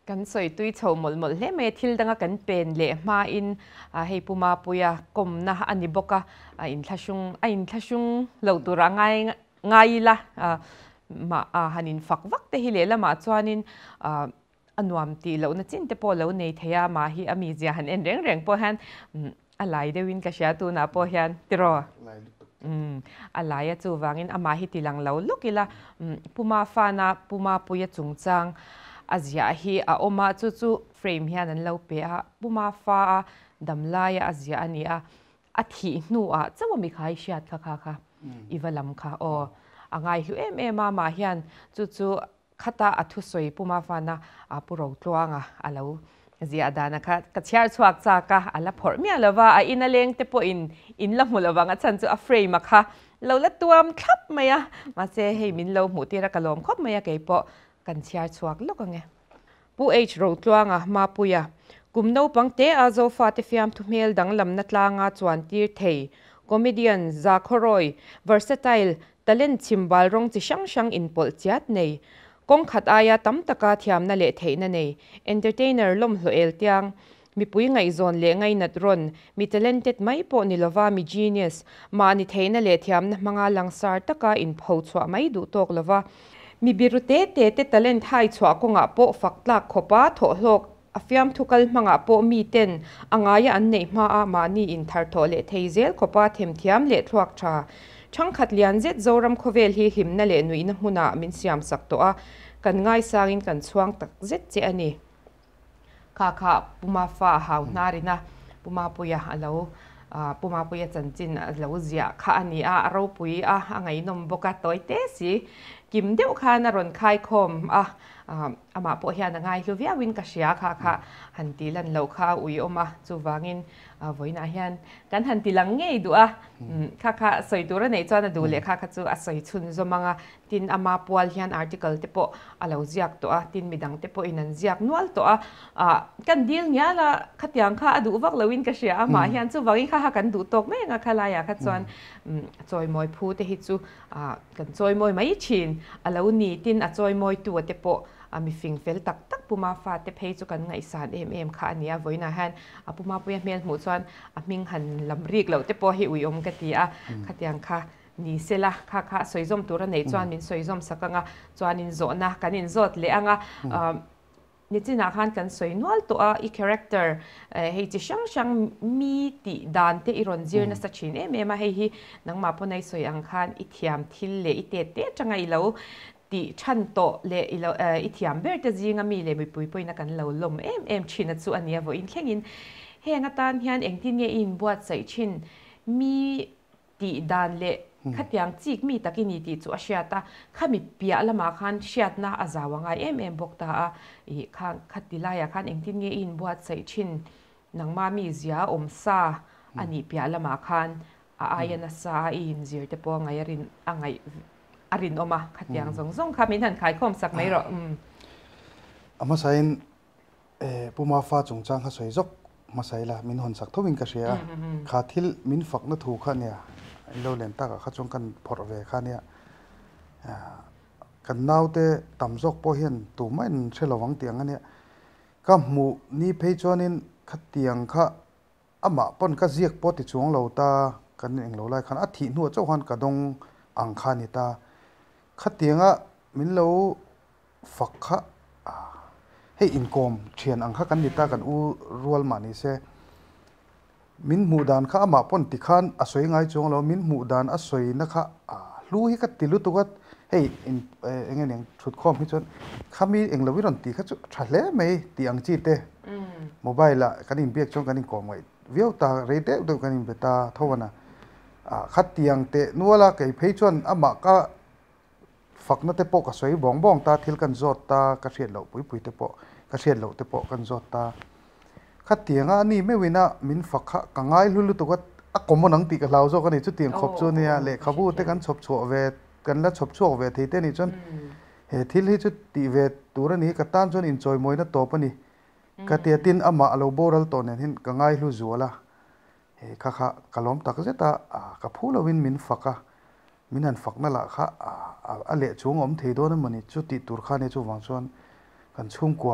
กันสวยตุยโฉมหมดเล่เมทิลดังกันเป็นเล่มาอินให้ปูมาปุยกลมนะอันนี้บอกอินทัชงเหล่าตัวร่างง่ายละมาฮันินฝักวักแต่ฮิเลละมาจวนินอันวามตีเหล่านั้นจินเตปอเหล่าในเทียมาฮิอามีเจียหันเอ็นเร่งเร่งพอฮันอะไรเดวินกษยาตูน่ะพอฮันติรออะไรจูวางินอามาฮิติลังเหล่าลูกอีละปูมาฟานะปูมาปุยจุงจังอาเซียฮีอมาจู่เฟรมเฮียนั้นเราเปียปุมาฟ้าดำลายอาเซียอันนี้อาทิหนูจะว่ามีใครเชียดค่ะอีวลัมค่ะอ่างไงหิวมาเฮียนจู่ขัตาอัทุสวยปุมาฟ้านะปุโรตวงเราเสียดานะคะกระเชียร์สวักจากละพอร์เมียละว่าอินเลงเตปอินละมุละวังฉันจู่เฟรมค่ะเราละตัวมทับไหมมาเซให้มินเราหมูตีระกะลมคบไหมเกี่ยปกันเชียร์สวกลูกไงปูโรตวงมาปุยกุมโนปังเตอาโซฟาเตฟิยมทุเมลดังลำนัดลางจวนตีเทยคอมเมดี้ซาคอรอยเวอร์สไตล์ตะเล่นชิมบาลรงจิช่างอินพอลจัดเนยกงขัดอายาตั้มตะกาเทียมนั่นเละเทยนั่นเนยเอนเตอร์เทนเนอร์ลมโลเอลเตียงมีปุยไงโซนเละไงนัดรอนมีท talented ไม่ปนิลวามี genius มานิเทยนั่นเละเทียมนะมังอาลังสาร์ตะกาอินพอลชัวไม่ดูตกลวามีบิรุเตตะเล่นไทยชัวกงอาโปฝักลักขบาโถโลกอฟิมทุกลมังอาโปมีเต็นอ่างายอันเนมานีอินทาร์โตเลเทเซลขบาเทมเทียมเลทวักชาช่างขัดเลียนเจ็ดโจรัมโคเวลฮีหิมนั่นเลนุยนหุนามินสยามสักตัวกันง่ายสร้างกันช่วงตักเจ็ดเจอันนี้ค่ะปุมาฟ้าหาวนารินะปุมาปุยะเราปุมาปุยะจันจินเราเสียค่ะอันนี้เราปุยไงนมบกตัวเตสิกิมเดียวค่ะนรนคายคมมาปุยะนังไงคือวิวินกษยาค่ะหันตีลันเราค่ะอุยอมาจูวางินวันนี้เฮียนกันหันตีลังเงยดูค่ะสวยตัวในจอนะดูเลยค่ะจูสวยชุนจมังตินมาปวลเฮียนอาร์ติเคิลเตปเราเสียกตัวตินมีดังเตปอินันเสียกนวลตัวกันดีลเนี้ยละขัดยังค่ะดูวักเราวินกษยามาเฮียนจูวางินค่ะกันดูตกไม่งั้นค่ะลายค่ะจวนจอยมวยพูดแต่ฮิจูกันจอยมวยไม่ชินเราหนีตินจอยมวยตัวเตปมีฟิงเฟลตักปุมาฟาเตเพจุกันไงสารค่ะอันนี้ไว้นะฮันปุมาปุยเมียนหมูจวนมิงหันลำรีกเราเตปหิวิอมกติขัดยังค่ะนี่เสละค่ะสวยจอมตัวในจวนมินสวยจอมสักงจวนนินโจนะกันนินโจดเลยนี่จีน่าขันกันสวยนวลตัวอีคาแรคเตอร์ให้จิช่างมีติดานเตอิรอนจีร์นัสชินมาให้ฮีนังมาปนในสวยอังคันอิทิยมทิลเลอิเตจังไงเราติชันโตเลอิทิยมเบอร์ตจีงามีเลไม่ปุยนักกันเราลมชินสุอันนี้ว่าอินแข่งอินเฮงตานเฮียนเองที่เนี่ยอินบวชใส่ชินมีติดานเลขัดยังจีกมีตะกินีติจูอาเชียตาข้ามีเปียละมาคันเชียตนาอาจาวงไงบอกตาอีข้างขัดติลายคันเองที่เนี่ยอินบวชใส่ชินนังมามีเสียซาอันนี้เปียละมาคันอายนาซาอินเสียแต่พอไงรินไงอรินออกมาขัดยังซงข้ามีทันขายคอมสักไม่หรอมาใส่ปูมาฟ้าจงจางข้าสวยจกมาใส่ละมินหอนสักทวินกระเชียขาทิลมินฝักนัถูกข้าเนี่ยเราเล่นตากข้าจงกันพอร์เวข้าเนี่ยกันนาวเตะต่ำจกพอเห็นตัวไม่เชื่อระวังเตียงอันเนี่ยก็หมู่นี่เพจนินขัดเตียงข้ามาปนก็เรียกปอติจวงเราตากันเองเราไล่ขันอาทิตย์หัวเจ้าหันกระดงอังคานิตาขัดเตียงมินเราฝักข้าให้อินคอมเชียนอังคากันนิตากันรัวมานี่เซมินหมู่ดานข้ามาปนติขันอสวยไงจงเรามินหมู่ดานอสวยนะคะรู้ให้กัดติลุตัวให้เองเนี่ยชุดคอมให้จนข้ามีเองเราวิรันติข้าจะชัดเลยไหมตีอังจีเตโมบายละกันอินเบียกจงกันอินคอมไว้เวียวตาเรเดอร์กันอินเบตาเท่านั้นขัดเตียงเตนัวละไก่เพยจนมาก็ฝักนั่นเตปกสวยบ้องตาทิลกันจอดตากระเชียนเหล่าปุยเตปกระเชียนเหล่าเตปกันจอดตาขัดเตียงนี่ไม่วินะมินฝักกังไงลุตัวก็กมนังติกับเราโซกันนี่จุดเตียงขบจนเนี่ยเละขบูเตกันชบชัวเวกันแล้วชบชัวเวทีเตนี่จนทิลให้จุดตีเวตัวนี้กตันจนอินจอยมวยนั่นโตปนี่กเตียตินมาเราโบรัลตัวเนี่ยเห็นกังไงลุจัวละข้ากล้อมตักเจตากับผู้เราวินมินฝักมินันฝักนั่นแหละค่ะเละช่วงอมเทโดนั่นมันนี่จุดติดตัวข้าเนี่ยช่วงวันส่วนกันชุ่มกว่า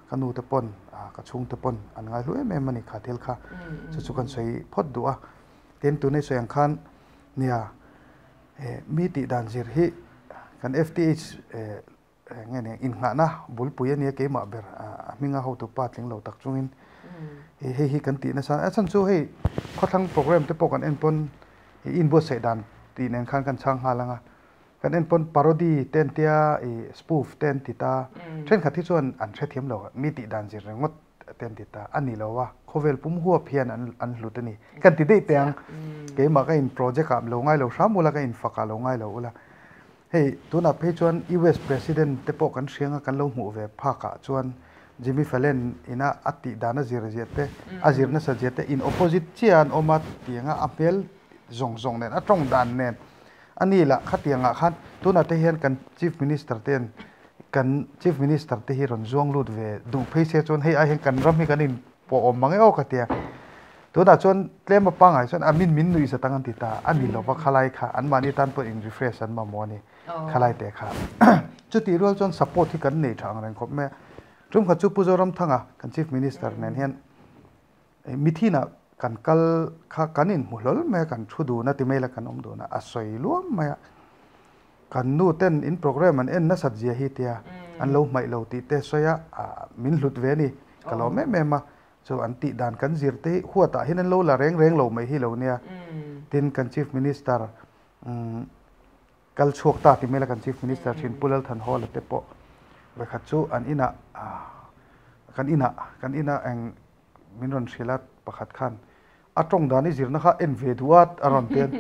กันนูตะปนกระชุงตะปนอันง่ายรู้แม่มันนี่ขาดเทลค่ะสุกันใส่พอดดัวเต็นตัวในส่วนขันเนี่ยมีติดานจิรฮิกัน FTH ไงเนี่ยอินหานะบุลปุยเนี่ยเกี่ยมาเบอร์มิงาเขาตัวปัดเลี้ยงเราตักจุงอินเฮ้กันตีนะสันสันสู้เฮ้เขาทั้งโปรแกรมที่ปกันเอ็นปนอินบัวเสดันตีเน้นขันกันช่างหาลังกันเอ็นปนพาโรดี้เต้นเตียสปูฟเต้นติตาเช่นขัดที่ส่วนอันเทียมเรามีติดานจิรงงดเต้นติตาอันนี้เราว่าโคเวลปุ่มหัวเพียนอันหลุดนี่กันติดได้เตียงเกี่ยมาก็อินโปรเจกต์กับเราง่ายเราสามมูลก็อินฟักเราง่ายเราละเฮ้ตัวนับให้ชวน US President ที่ปกันเสียงกันเราหูเวภาคชวนจิมมี่เฟลเลนอินะอัติดานะจิรเจตอาจิรนะสเจตอิน opposite เชียนอมาเตียงอัพเปลจงเนี่ยตรงดันเนี่ยอันนี้ละขัดเตียงขันตัวนับที่เห็นกัน Chief Minister เตียนกัน Chief Minister ที่เห็นจงลุดเวดูเพย์เชชวนให้ไอเห็นกันรำให้กันอินปอมมังเอโอขัดเตียงตัวนับชวนเล่มมาปังไอชวนอามินนุยสตังกันติตาอันนี้เราว่าขลายค่ะอันมานี่ตันเปิดอินรีเฟรชอันมาโมนี่ขลายแต่ค่ะจุดที่รู้ชวน support ที่กันในทางนั้นครับแม่รุ่มขัดจูปุจอรมทั้งกัน Chief Minister เนี่ยเห็นมิทีน่ะกันกัลข้ากันอินมุลลแม่กันชุดูนะที่ไม่ละกันอมดูนะอาศัยล้วนแม่กันนู่เต้นอินโปรแกรมมันเอ็นนัสัตเจียฮิตยาอันเราไม่เราตีเตสยามินหลุดเวนี่ก็เราแม่มาso อันติดานกันจิรเตหัวตาเห็นเราละเร่งเราไม่ให้เราเนี่ยตินกัน Chief Minister กัลชวกตาที่ไม่ละกัน Chief Minister ชินปุลลทันฮอลเตปะไปขัดจูอันอินะกันอินะเองมินรันศิลาประคัดขันตรงด้านนี้จิรนะคะเอ็นเวดวัดอารมณ์เตียน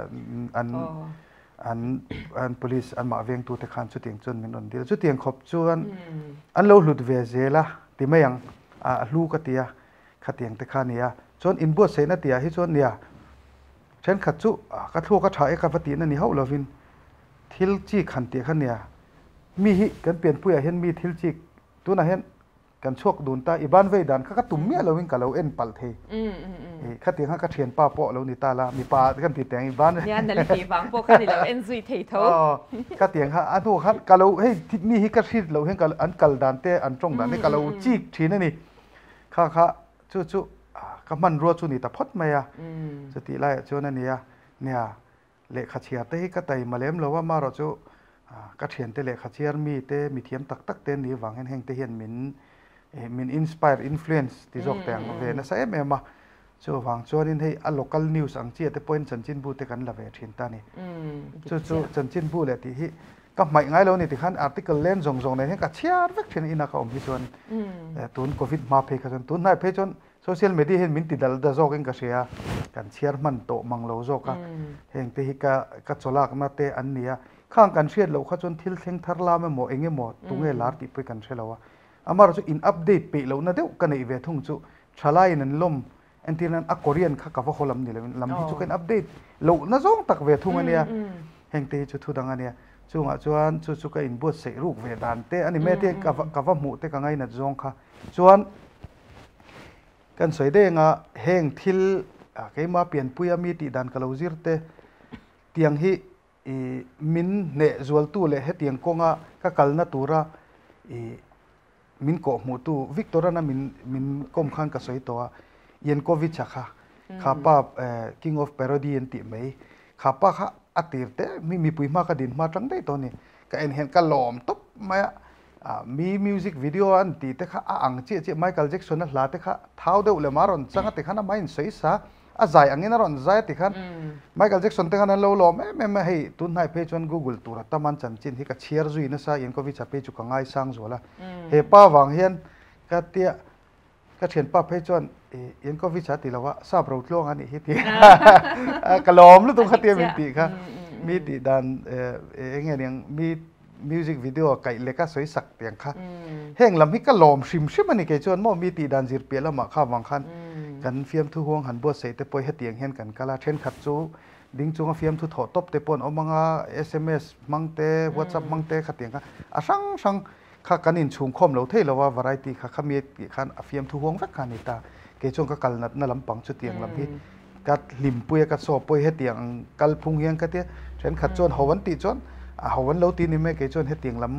อัน police อันมาเวียงตัวเตขันจุดเตียงจนมินรันเดียวจุดเตียงขบจวนอันเราหลุดเวเจละที่ไม่ยังลูกกตียขัดเตียงเตขันเนี่ยจนอินบัวเซนเตียให้จนเนี่ยเช่นขัดจุกัดทั่วกัดถ่ายกับปฏินั่นนี่เขาเราวินทิลจีขันเตียขันเนี่ยมีกันเปลี่ยนผู้ใหญ่เห็นมีทิลจีตัวนั้นเห็นกันชกดูนตาอีบ้านเวดันข้าตุ่มเมียเราวิ่งกับเราเอ็นปัลเทข้าเตียงข้าเทียนป้าเปาะเรานี่ตาละมีป้ากันติดแต่งอีบ้านเนี่ยนั่นแหละที่บางพวกข้าที่เราเอ็นซุยเทโต้ข้าเตียงข้าอันนู้นข้ากับเราเฮ้ยมีฮิกัดชีเราเห็นกับอันกัลดันเตอันตรงดันนี่กับเราจีกทีนั่นนี่ข้าจู่ก็มันรัวจู่นี่แต่พอดไม่อะสติไล่จู่นั่นเนี่ยเละขัดเชียร์เตะก็ไต่มาเลี้ยมเราว่ามาเราจู่ก็เทียนเตะเละขัดเชียร์มีเตะมีเทียมตักเตะนี่หวังแห้งเตะเห็นมินอินสไปร์อินฟลูเอนซ์ที่จอกแต่งเวนะใช่ไหมมาจู่หวังจู่นี่ให้อัน local news อังเจียเตะพอยน์จันจินบูเตะกันละเวทินตานี่จู่จันจินบูเลยที่ก็หมายง่ายแล้วนี่ที่ขันอาร์ติเคิลเล่นจงในให้กับเชียร์เวกเทียนอินักเอาพิจารณาตุนโควิดมาเพย์กันตุนนายเพย์จนโซเชียลมีเดียเห็นมินติดดาจอกเองก็เชียร์กันเชียร์มันโตมังเราจอกะเห็นที่กับโซลากมาเตะอันนี้ข้างกันเชียร์เราข้าจนทิลเทงทาร์ลาไม่หมดเองหมดตุงเอลาร์ติไปกันเชียร์เราว่าอามาเราจะอินอัปเดตไปเรานะเดี๋ยวกันในเวทุ่งจู่ชาลายนั่นลมอันที่นั้นอโคเรียนข้ากับว่าเขาลำนี่เลยลำที่จู่กันอัปเดตเรานะจงตักเวทุ่งอันเนี้ยเห็นที่จู่ทุดังอันเนี้ยจู่จวนจู่ก็อินบวชเสรูปเวดานเตอันนี้แม่เตกับว่าหมู่เตกังไงนะจงค่ะจวนกันสวยเด้งแห่งทิลเกี่ยมาเปลี่ยนปุยมีติดันกะเราจิรเตเตียงฮีมินเนจวลตู้เลยเฮตียงกงก็กัลนาตูระมินโกหมูตู้วิกตอร์นะมินกอมขันกับสวยตัวเย็นโควิดชักข้าป้าKing of Parody ยันติไหมข้าป้าข้าอัติร์เตมีปุยมากระดินมาจังได้ตัวนี้ก็เห็นกันหลอมตบมามีมิวสิกวิดีโออันตีเตข้าอังเจี๊ยไมเคิลแจ็คสันนั่นลาเตข้าเท้าเดือดเลยมารอนสังเตข้าน้ำไม่สวยซะใจอังเงินรอนใจเตข้าไมเคิลแจ็คสันเตข้านั่นเราหลอมไม่ให้ตุนให้เพจวัน Google ตัวรัตมันจันจินที่ก็เชียร์จุยนะซะยันก็วิจารณ์เพจจุกังไงสร้างจัวละเฮป้าวังเฮียนก็เตี้ยก็เขียนป้าเพจวันยันก็วิจารณ์ตีแล้วว่าทราบเราโลกอันนี้ที่กระหลอมหรือตรงขัดเตียมินตีค่ะมีตีดันเงี้ยยังมีมิวสิกวิดีโอไก่เล็กสวยสักเตียงค่ะแห่งลำฮิกกะหลอมชิมมันนี่เกจวนมอมีตีดันจิรเปียละมาข้าววังคันกันเฟียมทุห่วงหันบัวเสยแต่ปอยให้เตียงเห็นกันกะลาเช่นขัดจูดิ้งจูงเฟียมทุถอตบเตปนเอามังSMS มังเต WhatsApp มังเตขัดเตียงค่ะสังข้ากันอินชุมคมเราเทเราว่าวาไรตีข้าขมีขันเฟียมทุห่วงสักขันนี่ตาเกจวนก็กัลนัดลำปังชุดเตียงลำที่กัดลิมปุยกัดโซปอยให้เตียงกัลพุงเฮียงกัดเตี้ยเช่นขัดจวนหวันตีจวนหวันเราตีนี่แม่เกจวนให้เตียงลำ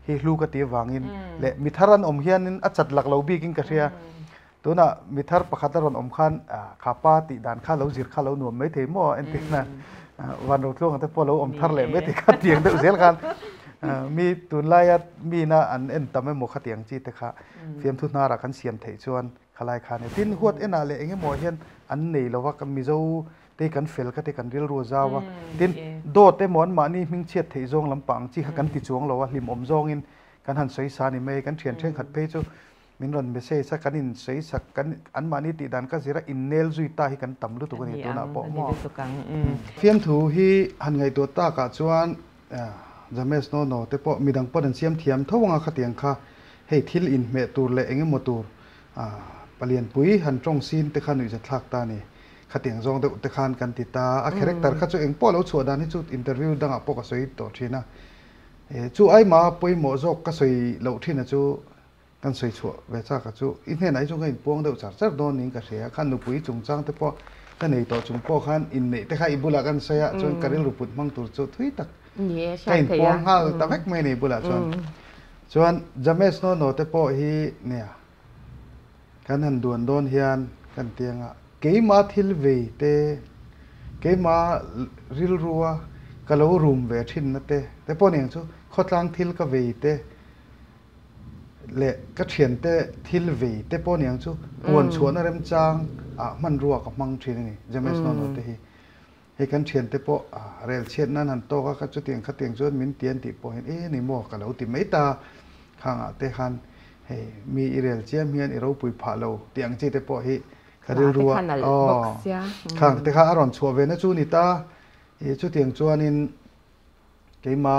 hi hlu ka ti wangin le mitharan om hianin a chat lak lo bikin ka ria tuna mithar pakhataron om khan khapa ti dan kha lo zir kha lo nuam mai thei mo entina wan ro tlong te polo om thar le me ti kha tiang de zel khan mi tun layat mi na an en tame mo kha tiang chi te kha fiam thu na ra khan siam thei chuan khalai khan tin huat ena le enge mo hian an nei lo wa kam mi zo te kan fel ka te kan ril ro zawa tin do te mon ma ni ming chet thei zong lampang chi kha kan ti chuang lo wa hlim om zong in kan han sei sa ni me kan thian theng khat pe chu min ron me se sa kanin sei sak kan an ma ni ti dan ka zira in nel zui ta hi kan tam lu tu ni tu na po mo fiam thu hi han ngai to ta ka chuan james no te po midang po dan siam thiam thowanga khatiang kha hei thil in me tur le enge motur palian pui han tong sin te khan ui ja thlak ta ni khatiang zong de te khan kan ti ta a character kha chu eng po lo chu dan hi chu interview danga po ka soi to thina chu ai ma poi mo jok ka soi lo thina chu kan soi chu ve cha ka chu in he nai chu ngai pong de char don ning ka ria khan nu pui chung chang te po ka nei to chung po khan in nei te kha ibula kan saya chu karil ruput mang tur chu thui tak kain pong hal ta vek mai nei bula chuan james no te po hi nia kan han duan don hian kan tianga keima thil ve te keima ril ruwa kalo room ve thin na te po neng chu khotlang thil ka ve te le ka thian te thil ve te po neng chu puan chuan rem chang man ruwa ka mang thin ni james no te hi he kan thian te po rel chet nan han to ka chu tiang kha tiang chuan min tian ti po hin ni mo ka lo ti mai ta khanga te khan he mi irel chiam hian iro pui pha lo tiang chi te po hi karil ruwa khang te kha aron chho ve na chu ni ta chu tiang chuan in keima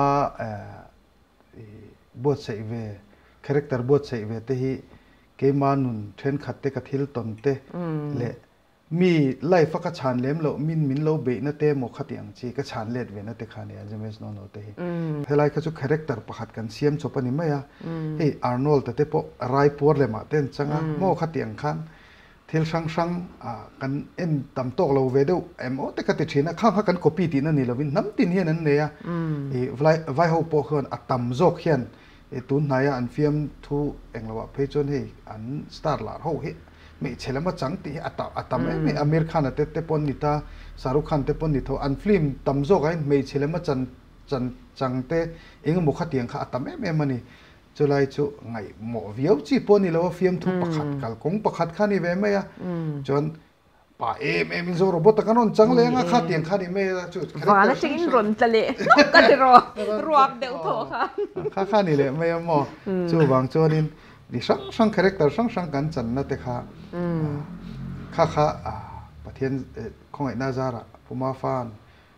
bot sei ve character bot sei ve te hi keima nun then khat te ka thil ton te le mi life ka chan lem lo min lo be na te mo khatiang chi ka chan let ve na te khani james no te hi helai ka chu character pakhat kan siam chopani maya hey arnold te po rai por le ma ten changa mo khatiang khan thil sang sang kan en tam tok lo ve do emo te ka te thina kha kan copy ti na ni lovin nam tin hian an ne ya vai ho po khon atam zok hian tun na ya an fiam thu englawa phe chon hei an star la ho he me chelama chang ti atam me amir khan te pon ni ta saruk khan te pon ni tho an film tam zok ai me chelama chang te eng mo khatiang kha atam me mani chulai chu ngai mo viau chi pon ni lo film thu pakhat kal kong pakhat khani ve me ya chon pa em zo robot kanon chang le nga khatiang khani me chu wa na ching ron tale ka de ro ruak de tho kha ni le me mo chu wang chonin di sang character sang kan chan na te kha kha pathian khongai na zara puma fan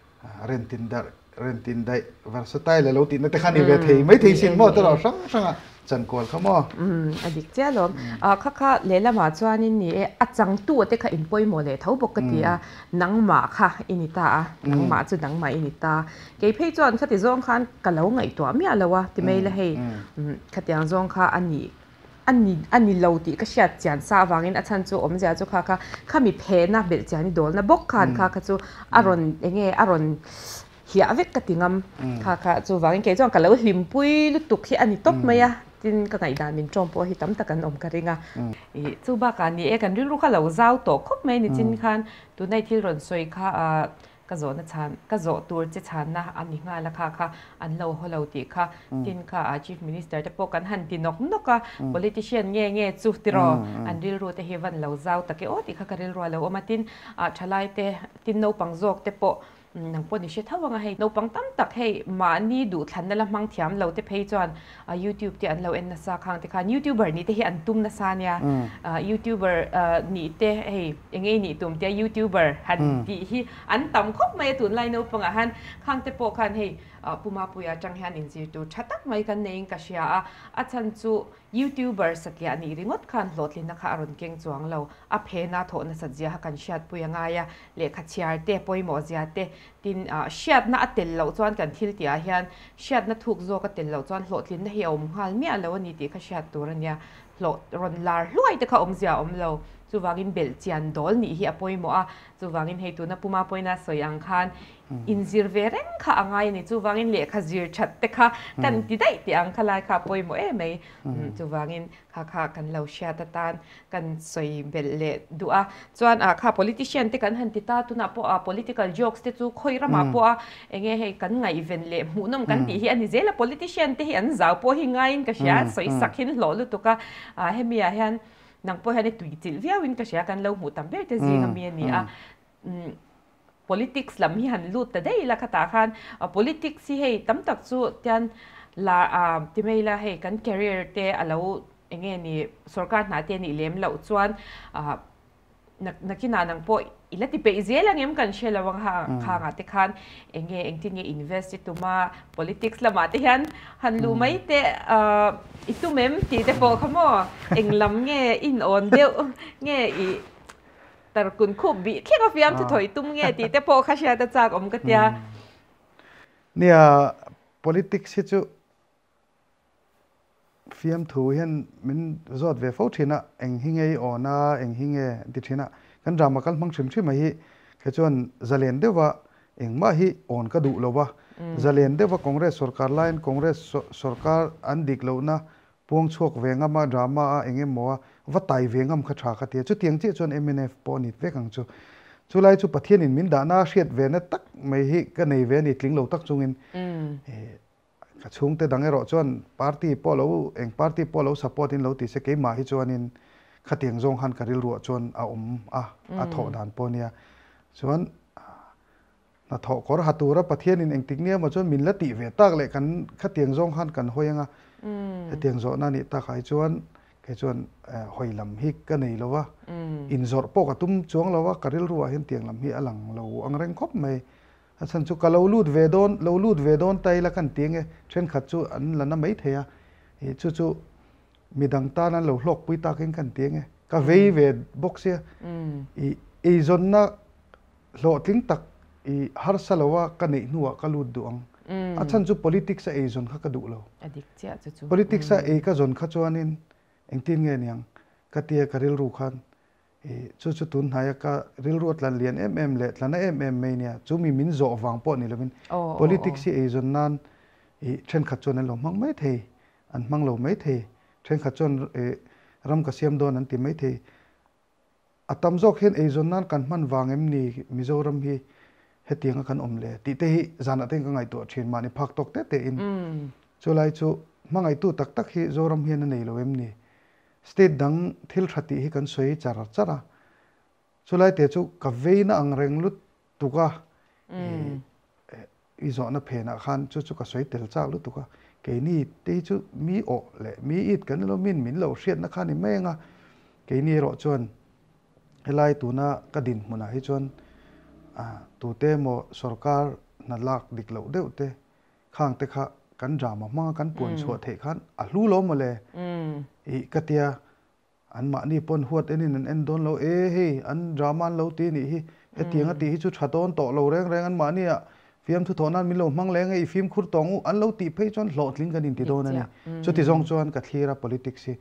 rentin dai versatile lo tin na te khani ve thei mai thei sin mo ta ro sang chan kol khamo adik che lo kha lela ma chuanin ni a chang tu te kha in poi mo le thau bok ka ti a nangma kha inita nangma chu nangma inita ke phei chuan khati zong khan ka lo ngai to mi alawa ti mai la hei khatiang zong kha ani lo ti ka shat chan sa wangin a chan chu om ja chu kha mi phe na bel chani dol na bok khan kha chu aron hi avek ka tingam kha chu wangin ke chuan ka lo hlim pui lu tuk hi ani top maya tin ka ngai dan min chom po hi tam takan om ka ringa chu ba ka ni kan rin ru kha lo zau to khop mai ni chin khan tu nai thil ron soi kha ka zo na chan ka zo tur che chan na ani nga la kha an lo holo ti kha tin kha chief minister te po kan han ti nok ka politician nge chu ti ro an ril ru te heaven lo zau ta ke o ti kha ka ril ro lo o ma tin thalai te tin no pang jok te po nang po ni she thawanga hei no pang tam tak hei ma ni du thlan na la mang thiam lo te phei chuan youtube te an lo en na sa khang te kha youtuber ni te hi an tum na sa nya youtuber ni te hei engei ni tum te youtuber han ti hi an tam khop mai tun lai no panga han khang te po khan hei puma puya chang hian in ji tu thatak mai kan nei ka sia a chan chu youtuber sakya ni ringot khan hlotli na kha aron keng chuang lo a phe na tho na sajia kan shat puya nga ya le kha chiar te poimo zia te tin shat na atel lo chuan kan thil tia hian shat na thuk zo ka tel lo chuan hlotlin na hiom hal mi alo ni ti kha shat tur ania hlot ron lar hluai te kha om zia om lo chu wangin bel chian dol ni hi apoi mo a chu wangin hei tu na puma poina soyang khan inzir vereng kha angai ni chu wangin le kha zir that te kha kan ti dai ti ang khalai kha poi mo e mai chu wangin kha kan lo sha ta tan kan soi bel le du a chuan a kha politician te kan han ti ta tu na po a political jokes te chu khoira ma po a enge hei kan ngai ven le mu nom kan ti hi ani zela politician te hi an zau po hi ngai ka sha soi sakhin lo lu tu ka a hemia hian nang po hani tui til viawin ka sha kan lo mu tam ber te zinga mi ani a politics lam hi han lut ta dei la khata khan politics hi hei tam tak chu tian la ti mai la hei kan career te alo enge ni sarkar na te ni lem lo chuan nakina nang po ilati pe izelang em kan shela wang ha nga te khan enge engtin nge invest tuma politics la ma te han lu mai te itu mem ti te po khamo englam nge in on deu nge i tar kun khub bi khe ka fiam tu thoi tum nge ti te po kha sha ta chak om ka tia nia politics hi chu fiam thu hian min zot ve fo thina eng hingei ona eng hinge ti thina kan drama kal mang chim chim hi ke chon zalen dewa eng ma hi on ka du lowa zalen dewa congress sarkar line congress sarkar an dik lo na pong chok venga ma drama a enge mo wa tai vengam kha tha kha te chu tiang chi chon MNF po ni ve kang chu chulai chu pathian in min da na hriat ve na tak mai hi ka nei ve ni tling lo tak chungin ka chung te dang ero chon party polo eng party polo support in lo ti se ke ma hi chuan in khatiang zong han karil ru chon a tho dan ponia chuan na tho kor hatura pathian in eng tiknia ma chon min la ti ve tak le kan khatiang zong han kan hoyanga tiang zo na ni ta khai chuan ke chuan hoilam hi ka nei lowa in zor po ka tum chuang lowa karil ru a hin tiang lam hi alang lo angreng khop mai asan chu ka lo lut ve don tai la kan tiang e thren khat chu an lana mai theya e chu midang ta nan lo hlok pui ta ken kan tiang e ka vei ve box ya e zon na lo tling tak i har salowa ka nei nuwa ka lut duang achan chu politics a e zon kha ka du lo adik cha chu politics a e ka zon kha chuanin engtin nge niang ka tia karil ru khan e chu tun haya ka ril ruat lan lian le tlana mai nia chu mi min zo wang po ni lomin politics e zon nan e thren khat chon lo mang mai thei an mang lo mai thei thren khat chon e ram ka siam don an ti mai thei atam zok hen e zon nan kan man wangem ni mizoram hi hetianga kan omle ti te hi zana teng ka ngai to thin mani phak tok te in chulai chu mangai tu tak tak hi zoram hian nei lo em ni state dang thil thati hi kan soi chara chulai te chu ka veina angreng lut tuka i zo na phena khan chu ka soi tel chak lu tuka ke ni te chu mi o le mi it kan lo min lo hriat na khani menga ke ni ro chon helai tu na ka din muna hi chon tu te mo sarkar na lak dik lo deu te khang te kha kan drama ma kan pon chho the khan a hlu lo mo le i katia an ma ni pon huat enin an don lo he an drama lo ti ni hi etianga ti hi chu thaton to lo reng an ma ni a fiam thu thonan min lo mang leng ei film khur tong an lo ti phei chon hlot ling kan in ti don ani chu ti jong chuan ka thira politics hi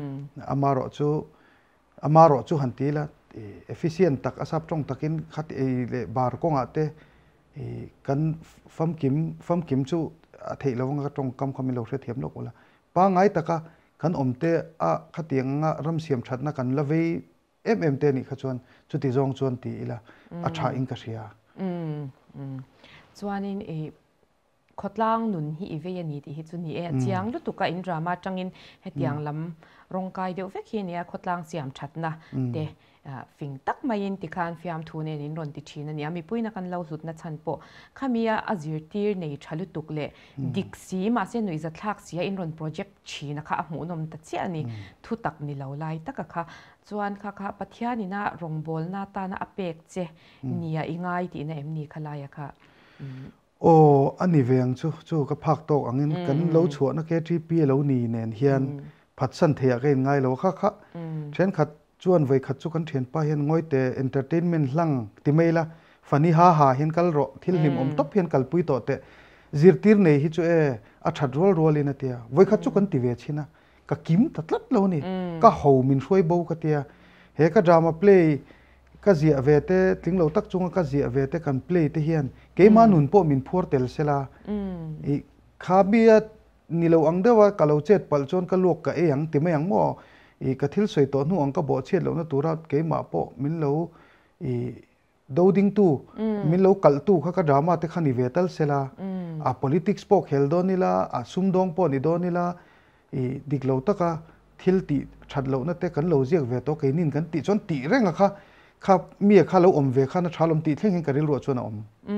amaro chu han ti la efficient tak asap tong takin khat e le bar ko nga te kan fam kim chu a thei lo nga tong kam khami lo hre thiam lo kola pa ngai taka kan omte a khatiang nga ram siam thatna kan lavei te ni khachuan chu ti jong chuan ti ila a tha in ka ria chuanin e khotlang nun hi ve ani ti hi chu ni e chiang lu tuka in drama tangin hetiang lam rongkai deu vek hi nia khotlang siam thatna te fing tak main ti khan fiam thune nin ron ti thina ni ami puina kan lo hlut na chan po khamia azir tir nei thalu tukle diksi ma se nui za thlak sia in ron project china kha a hmu nom ta chi ani thu tak ni lo lai taka kha chuan kha pathiani na rongbol na ta na apek che nia ingai ti na emni khalaya kha ani veng chu ka phak tok angin kan lo chuana ke TP lo ni nen hian phatsan thea ke ngai lo kha thren khat chuan voi khat chu kan thian pa hian ngoi te entertainment hlang ti meila fani ha hian kal ro thil him om top hian kal pui to te zirtir nei hi chu e a that rol in atia voi khat chu kan ti ve china ka kim tatlat lo ni ka ho min hroi bo ka tia he ka drama play ka zia ve te tlinglo tak chunga ka zia ve te kan play te hian ke ma nun po min phur tel sela I khabia nilo angdewa kalo chet pal chon ka lok ka e yang ti mai ang mo I ka thil soi to nu ang ka bo chet lo na tura ke ma po min lo I doding tu min lo kal tu kha ka drama te khani vetal sela a politics po khel do nila a sumdong po ni do nila I diklo taka thil ti thadlo na te kan lo jiak ve to ke nin kan ti chon ti renga kha mi kha lo om ve kha na thalom ti thleng hin karil ro chona om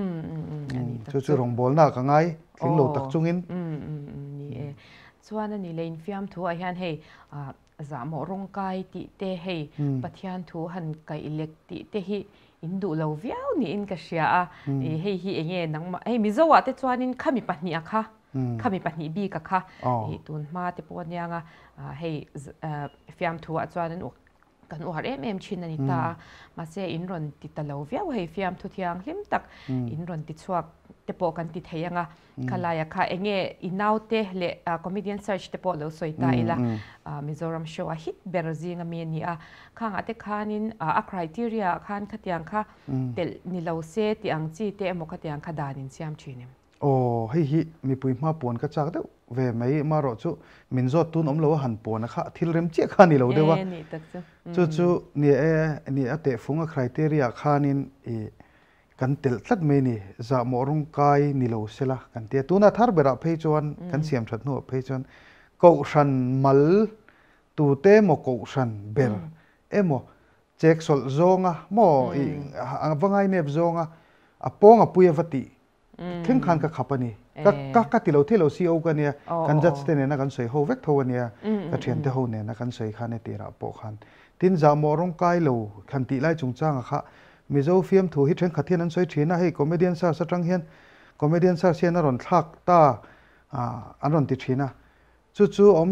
chu rong bol na ka ngai thling lo tak chungin ni e chuan ani lein fiam thu a hian hei za mo rong kai ti te hei pathian thu han kai elek ti te hi indu lo viau ni in ka sia a hei hi enge nang ma hei mizowa te chuanin khami pahni a kha khami pahni bi ka kha hi tun ma te pon yanga hei fiam thu a chuanin kan u har em chin ani ta ma se in ron ti ta lo viau hei fiam thu thiang hlim tak in ron ti chuak te po kan ti theyanga khalaya kha enge inaute le comedian search te po lo soita ila Mizoram show a hit berzing a mi ni a khang ate khanin a criteria khan khatiang kha tel ni lo se ti ang chi te mo khatiang kha danin siam chinim hei hi mi pui ma pon ka chak deuh ve mai ma ro chu min zot tun om lo han pon kha thil rem che kha ni lo dewa chu ni ate funga criteria khanin I kan tel tlat me ni za mo rong kai ni lo sela kan te tuna thar bera phei chuan kan siam that no phei chuan ko shan mal tu te mo ko shan ber emo check sol zonga mo awangai nep zonga aponga puya vati thing khan ka khapani ka tilo thilo si o ka ne kan judge te ne na kan soi ho vek tho ne ka thian te ho ne na kan soi khan ne tira po khan tin za mo rong kai lo khan ti lai chung chang kha mizo film thu hi theng khathian an soi thina hei comedian sa satang hian comedian sa sian ron thak ta an ron ti thina chu om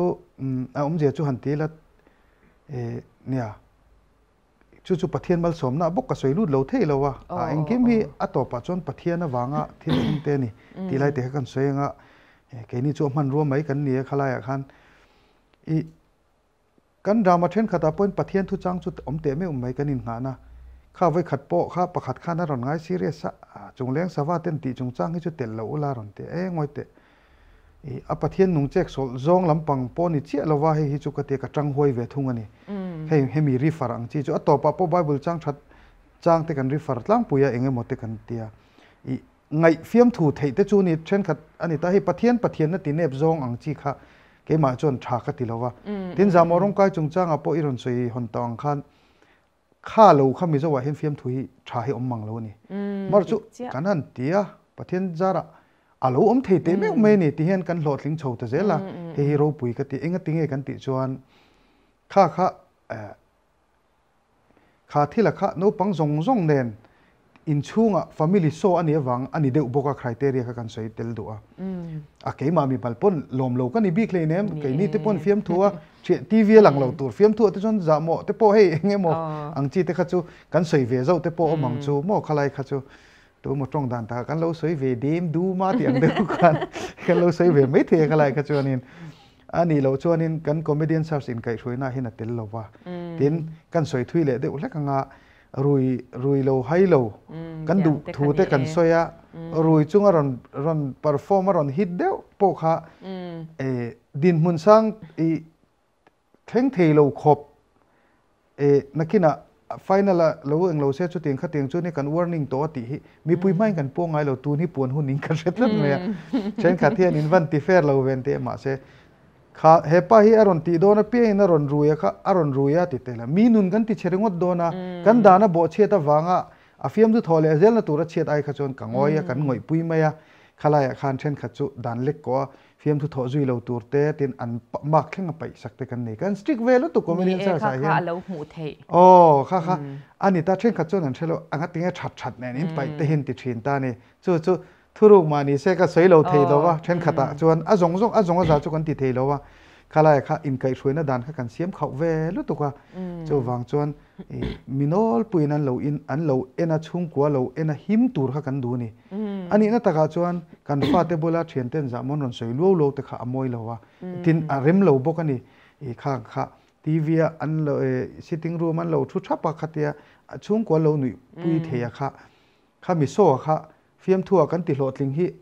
je chu han ti la nia chu pathian mal som na bok ka soi lut lo thei lo wa engkim hi atopa chon pathian na wanga thil te ni ti lai te kan soi nga ke ni chu man ro mai kan ni khala ya khan I kan drama then khata point pathian thu chang chu om te me mai kan in nga na kha vai khat po kha pakhat kha na ron ngai serious chungleng sawa ten ti chung chang hi chu tel lo la ron te ngoi te a pathian nung chek sol zong lampang po ni che lo wa hi chu ka te ka tang hoi ve thung ani hei mi refer ang chi chu atopa po bible chang that chang te kan refer tlang puya enge mote kan tia ngai fiam thu thei te chu ni then khat ani ta hi pathian na ti nep zong ang chi kha ke ma chon tha ka ti lo wa tin za morong kai chung chang a po iron soi hon tang khan kha lo kha mi zo wa hen fiam thu hi tha hi om mang lo ni mar chu kanan tia pathian zara alo om thei te me ni ti hen kan hlot ling chho ta zela he hero pui ka ti enga tinge kan ti chuan kha thila kha no pang zong nen in chunga family so ani awang ani deuh boka criteria kha kan soi tel du a ke ma mi balpon lom lo kan I bi klei nem ke ni te pon fiam thua che tv lang lo tur fiam thua te chon za mo te po hei nge mo ang chi te kha chu kan soi ve zo te po mang chu mo khalai kha chu tu mo tong dan ta kan lo soi ve dem du ma ti ang deuh kan lo soi ve mai the khalai kha chu anin ani lo chuanin kan comedian stars in kai hroina hin a tel lo wa tin kan soi thui le deuh hlek anga rui lo hai lo kan du thu te kan soya rui chunga ron perform ron hit deuh po kha din mun sang theng thei lo khop nakina final lo eng lo se chu ting kha ting chu ni kan warning to ti hi mi pui mai kan po ngai lo tu ni pon hun ning ka setlan me chen kha thian in van ti fair lo ven te ma se kha hepa hi aron ti do na pe na ron ruya kha aron ruya ti tela mi nun kan ti cheringot do na kan dana bo cheta wanga afiam du thole zel na tura chet ai kha chon kangoya kan ngoi pui maya khalaya khan then kha chu dan lek ko fiam thu tho zui lo tur te tin an mak thleng pai sakte kan nei kan stick velo to comedian sa sa kha lo mu thei kha ani ta then kha chon an thelo anga tinga that ne nin pai te hin ti thin ta ni chu thuruk mani se ka soi lo thei lo wa then khata chuan azong za chu kan ti thei lo wa khalai kha in kai hruina dan kha kan siam khau ve lu tu ka chu wang chuan minol puin an lo ena chung kwa lo ena him tur kha kan du ni ani na taka chuan kan fa te bola thian ten za mon ron soi lo te kha amoi lo wa tin a rem lo bok ani kha TV an lo sitting room an lo thu thapa khatia chung ko lo nui pui theya kha mi so kha fiam thua kan ti hlo tling hi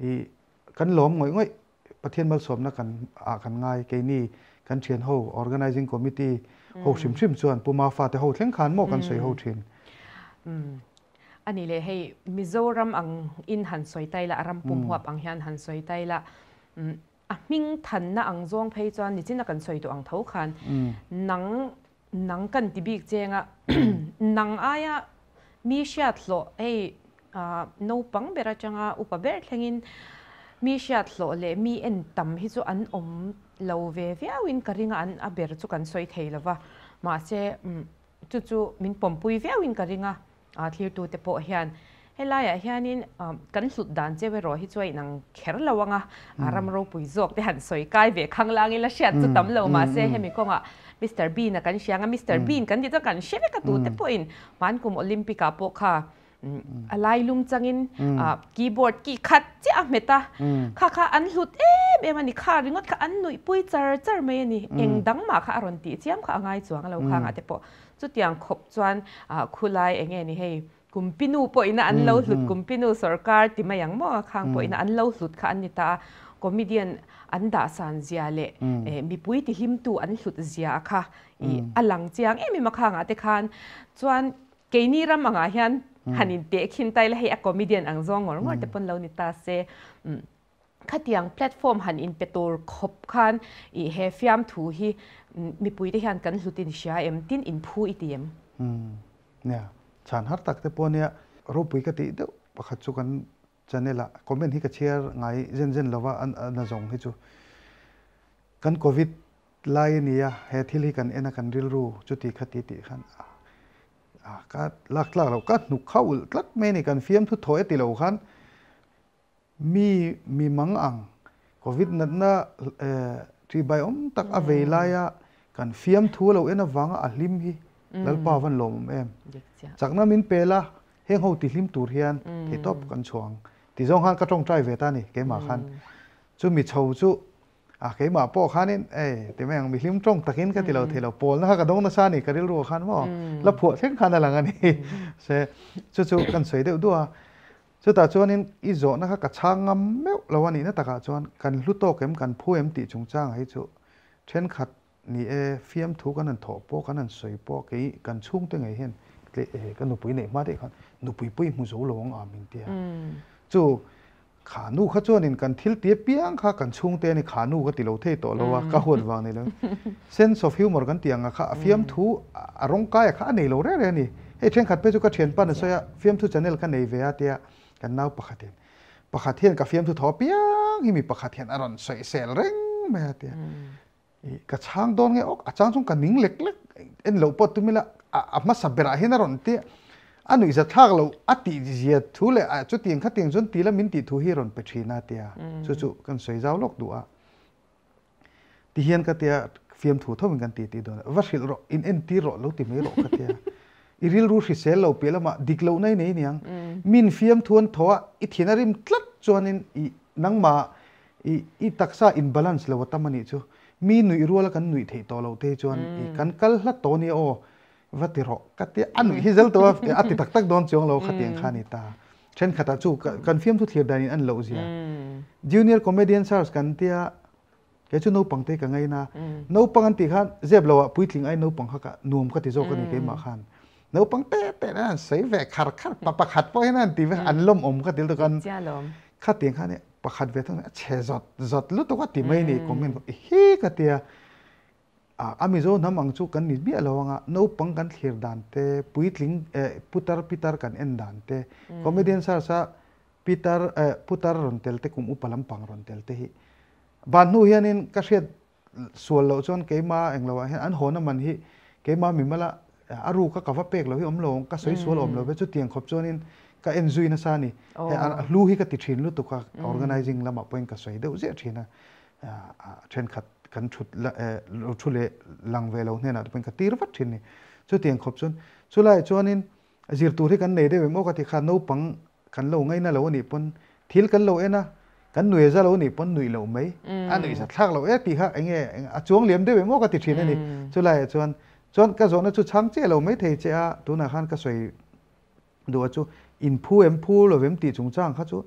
kan lom ngoi pathian mal som na kan ngai ke ni kan thian ho organizing committee ho sim chuan puma fa te ho thleng khan mo kan soi ho thin อันนี้เลยให้มิโซรัมอังอินหันสวยไตละรัมปุ่มหัวอังฮันหันสวยไตละมิ่งทันนะอังจงเพย์จวนนี่จินักกันสวยตัวอังเท่าคันหนังกันที่บิ๊กเจงอ่ะหนังอายะมีเชียดโลโนปังเบรจังอ่ะอุปเบรทงินมีเชียดโลเลยมีเอ็นตัมฮิจูอันอมเลวเวียวินกริงอันอเบรจุกันสวยเทลวะมาเช่จู่มินปมปุยเวียวินกริงอ่ะที่ตัวเตปเฮียนเฮลายเฮียนินกันสุดดันเจเวรอฮิจวยนังเคร์ลวังอารามรูปุยจอกที่หันสวยกายเวข้างล่างอีละเชียดจุดตั้มเลวมาเซ่เฮมิกงมิสเตอร์บีนกันเชียงมิสเตอร์บีนกันที่จะกันเชฟกับตัวเตปอินมันกุมโอลิมปิกาโปค่ะอะไรลุมจังอินคีย์บอร์ดกีคัดเจ้าเมตาค่ะอันหลุดเบมันนี่ค่ะริงดค่ะอันหนุ่ยปุยเจอไม่นี่เองดังมาค่ะอารมณ์ตีเจียมค่ะง่ายจวงเราค่ะเตปจุดอย่างขบจวนคุไลเองนี่ให้กุมพินูปอยน่ะอันเล่าหลุดกุมพินูสรการที่มาอย่างมั่วข้างปอยน่ะอันเล่าหลุดค่ะอันนี้ตาคอมเมดี้อันด่าสันเจียเล่มีปุยที่หิมตูอันหลุดเจียค่ะอันหลังเจียงมีมาข้างแต่คันจวนเกนี่รำอ่างเฮียนหันอินเด็กหินไตเลยให้คอมเมดี้อังจงงอแต่ปนเล่านิตาเซขัดยังแพลตฟอร์มหันอินเปตัวขบคันเฮฟิมทูฮีมีปุยที่หันกันหลุดอินเชียตินอินพูอีทีเนี่ยฉันฮัตตักแต่ปนเนี่ยรูปปุยกติเดี๋ยวประคัตจุกันจะเนี่ยละคอมเมนต์ที่กระเชียร์ไงเจนแล้วว่าอันจงให้จูกันโควิดไล่เนี่ยเฮทิลีกันกันริลรูจุดที่ขัดติขันก็ลักเราก็หนุกเข้าลักเมนี่กันฟิล์มทุกถอยติเราขันมีมังอังโควิดนั่นนะที่ใบตักอเวลายกันฟิล์มทั่วเราวังอัลลิมฮีแล้วป้าวันลมจากนั้นมินเปล่าเฮงเขาติลิมตูเฮียนที่ตบกันช่วงที่จงฮันก็ต้องใจเวตานี่เกมาขันจู่มีชาวจู่เกมาป้อขันนี่แต่แม่งมีลิมตรงตะกินก็ที่เราโปลนะฮะก็ต้องน่าซานี่ก็ได้รู้ขันว่าแล้วผัวเช่นขันอะไรกันนี่เสจู่กันสวยเดือดด้วยจู่แต่จวนนี้อีโจนะคะกระช่างงำแมวเราวันนี้นะแต่กระจวนกันลุโตเกมกันผู้เอ็มติจงจ้างให้จู่เช่นขัดนี่ฟิล์มถูกกันนั่นถอป้อกันนั่นสวยป้อกันชุ่งตั้งไงเห็นกันหนูปุยเนี่ยมาได้กันหนูปุยมุโซลงมินเตียจู่ขานูข้าจวนนี่กันทิลเตียเปียงข้ากันชุ่งเตียนี่ขานูก็ติโลเทต่อแล้วว่าก็หัววางนี่เลยเซนส์ออฟฮิวมอร์กันเตียงข้าฟิล์มถูอารมณ์กายข้าในโลเร่นี่เช่นขัดไปจู่ก็เทียนปั้นสวยฟิล์มถูจะเนลกันในเวียเตียกันน่าปะขัดเทียนกับฟิล์มถูถอเปียงที่มีปะขัดเทียนอารมณ์สวยเซลเร่งไม่เตียกระช่างโดนไงอาจารย์ส่งกันนิ่งเล็กเอ็นเหลวปอดตุ้มละมาสับเบราเห็นอารมณ์เตียอันนี้จะทักเราอติเจียทุเลยจุดเตียงขัดเตียงจนตีละมินตีทุฮิรอนไปชีนาเตียจู่กันสวยเจ้าล็อกดูที่เห็นกันเตียฟิล์มถูเท่าเหมือนกันตีโดนว่าสิรออินตีรอแล้วตีไม่รอกันเตียอีริลรู้สิเซลเราเปล่ามาดิกเราในนี่ยังมินฟิล์มทวนทัวอิทีนาริมตลัดจวนอีนังมาอีตักษาอินบาลานซ์เราว่าตั้มมันนี่จู่มีหนุ่ยรัวแล้วกันหนุ่ยเทตัวเราเทจวนกันกัลละตัวนี้โอวัติรอกัดอันหนุ่ยฮิเซลตัวอัติตักโดนจวงเราขัดยังขานิตาเช่นขัดจู่กันฟิล์มทุกเทียดานิอันเราเสียจูเนียร์คอมเมดี้สตาร์สกันเตียแกจู่นูปังเตกันไงนะนูปังอันติขันเจ็บเราปุยทิ้งไอ้นูปังฮักนุ่มขัดที่โจกันนี่เกมาขันนูปังเตะนะใส่แหวกขัดปะขัดพอให้นั่นตีแหวกอันล้มขัดที่ตัวกันขัดยังขันเนี่ยปะขัดเวทนั้นเชจอดรู้ตัวว่าตีไม่นี่คอมเมนต์เฮ้กัดเตียอามิโซน้ำอังจูกันนิดเบี้ยเราว่านูปังกันเขียนดันเตปุยทิ้งพุตาร์กันเอ็นดันเตคอมเมดี้ซาร์ซาพุตาร์รอนเตลเตคุมอุปลัมปังรอนเตลเตฮีบ้านนู้เฮียนินก็เสียส่วนเราจนเกมาเองเราเห็นอันโหนมันฮีเกมามีมาละอารูก็กว่าเป็กเราที่อมลงก็สวยสวยอมเราไปจุดเตียงขบจนินก็เอ็นจุยนะซานี่ลูฮีก็ติดชินลูกตัวก็ organizing ละมาเป็นก็สวยเดี๋ยวเสียชินนะเช่นขัดกันชุดชุดเล่ลังเวลาเนี่ยนะเป็นกตีรวัดชินนี่จุดเตียงขบจนสุดท้ายจนินจิรตูที่กันเนี่ยได้เป็นโมกติขานูปังกันเราไงนะเราวันนี้ปนทิลกันเราเองนะกันหน่วยจะเราหนีปนหน่วยเราไหมอันหน่วยจะทักเราตีค่ะไอ้เงี้ยจวงเหลี่ยมได้ไหมมั่วก็ติดทีนั่นนี่จุไรจวนกระโจนนั้นจุช้างเจ้เราไม่เทเจ้าตัวนักขันก็สวยดูว่าจุอินพูเอ็มพูเราเอ็มตีจงจ้างเขาจุ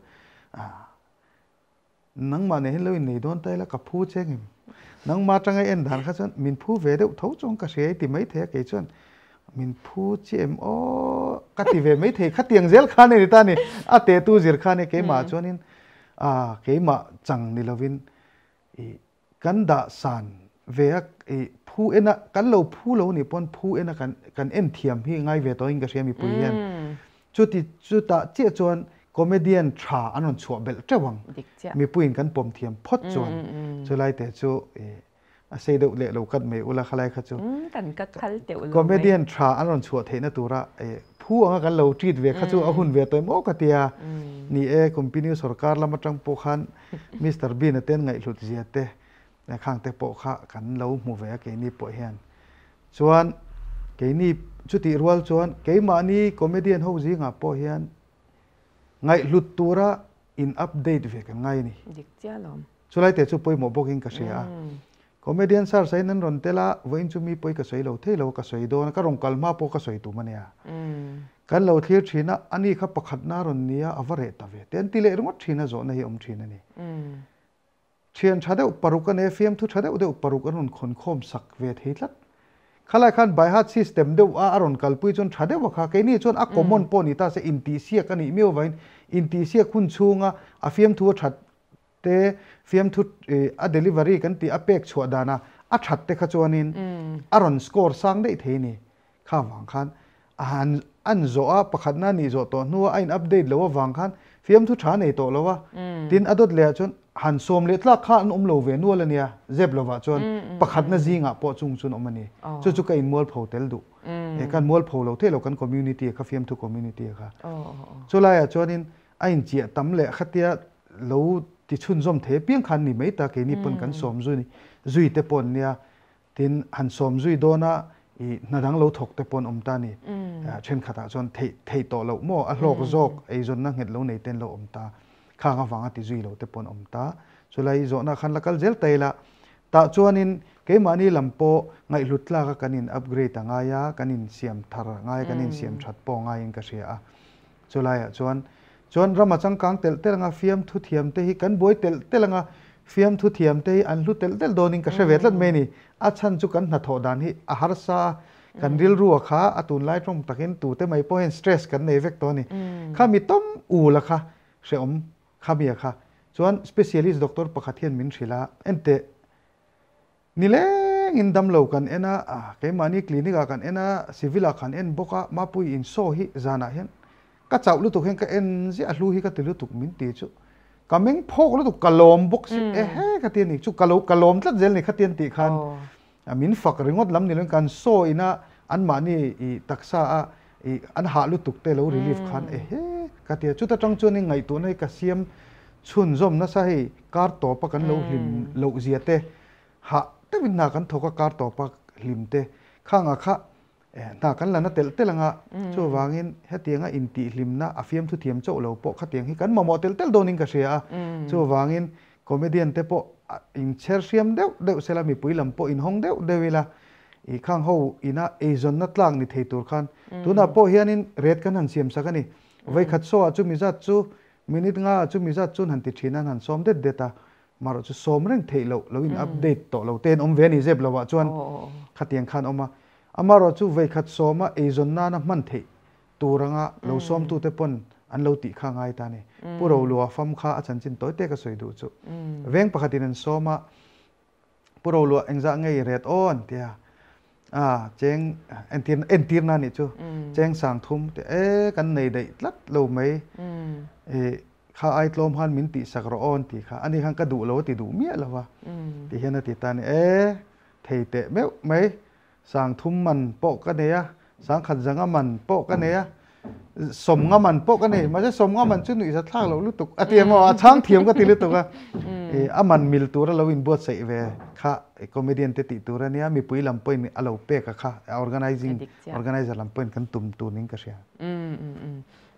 นังมาเนี่ยเราอินนี่โดนเตะแล้วกับพูเช่งนังมาจังไงเอ็นด่านเขาจนมินพูเวเดเท่าจงก็เสียตีไม่เทเกจวนมินพูเจมโอ้กัติเวไม่เทขัดเตียงเซลขานี่ตานี่เตตูเซลขานี่เกมาจวนินเกมาจังนี่เราวินกันดาสันเวกผู้เอ็นะกันเราผู้เรานี่ปนผู้เอ็นะกันเอ็นเทียมที่ง่ายเวตัวอิงก็เสียมีปุยเย็นจุดตาเจ้าจวนคอมเมดี้ทราอันนั้นชัวเบลเจ้าวังมีปุยกันปมเทียมพดจวนจุไลแต่จูเสด็จเละเรากัดเมอุลาขลายขจูกันกัดขัลเตวคอมเมดี้ทราอันนั้นชัวเทนตัวระผู้อ่ะกันเราจีดเวขจูอาหุ่นเวตัวโมกเตียนี่คอมพานีสุรการละมาจังปขันมิสเตอร์บีนเต้นไงหลุดเสียเตในข้างเตปข้ากันเราหมู่เวกนี่ปอยเฮียนชวนเกนี่จุดที่รัวชวนเกมานี่คอมเมดี้เขาจีงอ่ะปอยเฮียนไงหลุดตัวระอินอัปเดตเวกันไงนี่ดิกจ้าลมช่วยแต่ช่วยปอยหมอบอกอิงกษยาคอมเมดี้สารใส่นั้นรอนเตล่าวันจุมีปอยกษยเราเทเรากษยโดนก็รงกัลมาปอกษยตัวมันเนี่ยกันเราเทียชีนะอันนี้ข้าประคัดนารอนเนี่ยอวเรตเวเต็นติเลรุ่งชีนะโจนะเฮียชีนะนี่เชียนชาเดอุปรุกันเอฟเอ็มทุชาเดอุเดอุปรุกันรุนคนโคมสักเวทฮิตลัดขลายขันบายฮัตซิสเต็มเดวอารอนกัลปุยจนชาเดวข้าแค่นี้จนอักคอมมอนปอนิตาเซอินติเซียกันนี่มีเอาไว้อินติเซียคุณชูงะอาฟิเอ็มทัวชัดเตฟิเอ็มทุเดลิเวอรี่กันตีอเป็กชัวดานะอัชัดเตขจวนินอารอนสกอร์สังได้เทนี่ข้าวังขันอันโจอาประคัดนั่นนี่โจตัวนัวไอ้อัปเดตแล้วว่าวังขันฟิเอ็มทุชานี่ตัวแล้วว่าดินอดดเลยจนหันสมเลตลักข้าอันโลเวนัวเลยเนี่ยเจ็บแล้วว่าจนประคัดนั่นจิงอ่ะปอจุงจุนมันนี่จุกอินมัวเผาเตลดูกันมัวเผาเราเทเรากันคอมมูนิตี้ค่ะฟิเอ็มทุกคอมมูนิตี้ค่ะจุไลอ่ะจนนินไอ้เจียตั้มเลยขัดเตียเราที่ชุนจอมเทเพียงคันนี่ไม่ตาเกนี่ปนกันสมจุนี่จุยเตปนเนี่ยดินหันสมจุยโดนะนาดังเราถกแต่ปนตานี่เช่นขณะจนเทโตเราโม่อโลกโจกไอจนนั่งเห็นเราในเต้นเราตาข้างฟังติจุยเราแต่ปนตาสุดท้ายจนนักขันลักเจลเตยละตาจวนินเกมานี่ลำโพไงหลุดลากกันินอัปเกรดต่างายากันินเสียมทาร์ง่ายกันินเสียมชัดปองง่ายก็เสียสุดท้ายจวนเรามาจังกังเตลงาฟิล์มทุเทียมเตหิกันบวยเตลงาฟิล์มทุเทียมเตหิอันลุเตลโดนิงก็เสวตลัดเมนี่อาชันจุกันนัทโหดานหิอาหารซากันริลรัวขาอตุนไล่ตรงตะเข็นตูเตไม่พอเห็นสเตรสกันในเวกตัวนี้ข้ามีต้มอูละค่ะเสอมข้ามีค่ะจวนสเปเชียลิสต์ด็อกเตอร์ประคัดเทียนมินศิลาเอ็นเตนี่เล่งอินดัมโลกันเอ็นะเกมานี่คลินิกกันเอ็นะซิวิลากันเอ็นบกะมาปุยอินโซฮิจานาเห็นก็เจ้าลุตุเห็นก็เอ็นสิอาลูฮิก็ติลุตุมินตีจุก็เม้งพกลุตุกะลมบกสิเฮ้ก็เตียนอีกจุกะลมตัดเจลนี่ก็เตียนตีคันมินฝักริงวดลำนี่เรื่องการโซอินะอันมานี่ตักษาอันหาลุตุกเตลรีลีฟคันเฮ้ก็เตียจุดตั้งจวนนี่ไงตัวนี้ก็เสียมชุนจอมน่าใช่การต่อปกันเราหิมเราเสียเตหาแต่วินากันทกการต่อปหิมเตข้างอ่ะค่ะนากันแล้วนะเตลังอ่ะช่วยวางินเฮตียงอ่ะอินติหิมนะอาฟิมทุเทียมโจเราปกขัดเตียงให้กันมาโมเตลโดนิงก็เสียช่วยวางินคอมเมดี้เตปอินเชอร์เซียมเดวเซลามีปุยลำปอินห้องเดวเวลาอีข้างเขาอินะเอจอนนัดล่างนี่เทตัวคันตัวน่ะปอเฮียนินเรดกันหันเสียมสักนี่ไว้ขัดโซ่จุมิจัดจูมินิทง่าจุมิจัดจุนหันติดชินันหันซ้อมเด็ดตามาเราจะซ้อมเรื่องเทเราอินอัปเดตต่อเราเต้นเวนิเจ็บเราว่าจวนขัดเตียงคันออกมามาเราจูไว้ขัดซ้อมเอจอนน่านะมันเทตัวรังอ่ะเราซ้อมตัวเตปนอันเราติข้างไงตานี่ผู้เราลัวฟัมข้าอาจารย์จินตัวเตก็สวยดูจูเวงปกตินั้นซ้อมผู้เราลัวเอ็งจะไงเรดออนเตียเจงเอ็นทีร์นั่นนี่จูเจงสั่งทุ่มแต่กันในได้ลัดเราไหมข้าไอ้ลมหันมินติสักรอนตีข้าอันนี้ข้างกระดูเราติดูเมียแล้ววะที่เห็นติตานี่เทเตะไหมสั่งทุ่มมันโปะกันเนี่ยสั่งขัดจังมันโปะกันเนี่ยสมงมันโปะกันเนี่ยมันจะสมงมันชื่อหนุ่ยสัตว์เราลุตุกเตียมว่าช้างเทียมก็ตีลุตุกมันมิลตัวเราวินบวชใส่เวข้าคอมเมดี้ติตัวเนี่ยมีปุยลำเป็นเราเป๊กข้าorganizer ลำเป็นกันตุ่มตัวนี้ก็เสีย